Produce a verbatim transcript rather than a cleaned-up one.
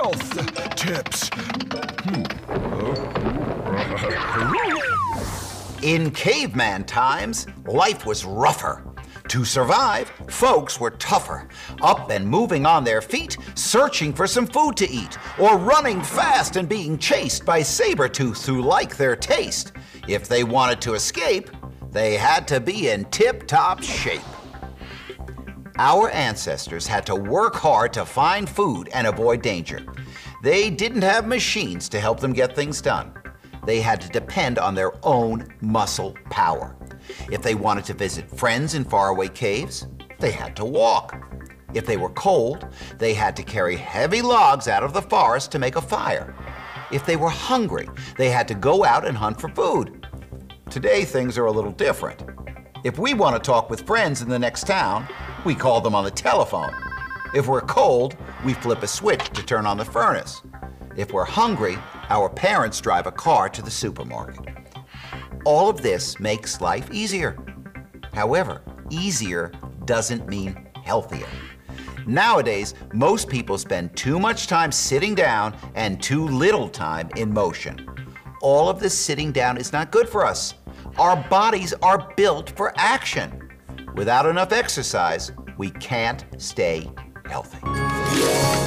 health tips. In caveman times, life was rougher. To survive, folks were tougher, up and moving on their feet, searching for some food to eat, or running fast and being chased by saber-tooths who liked their taste. If they wanted to escape, they had to be in tip-top shape. Our ancestors had to work hard to find food and avoid danger. They didn't have machines to help them get things done. They had to depend on their own muscle power. If they wanted to visit friends in faraway caves, they had to walk. If they were cold, they had to carry heavy logs out of the forest to make a fire. If they were hungry, they had to go out and hunt for food. Today, things are a little different. If we want to talk with friends in the next town, we call them on the telephone. If we're cold, we flip a switch to turn on the furnace. If we're hungry, our parents drive a car to the supermarket. All of this makes life easier. However, easier doesn't mean healthier. Nowadays, most people spend too much time sitting down and too little time in motion. All of this sitting down is not good for us. Our bodies are built for action. Without enough exercise, we can't stay healthy.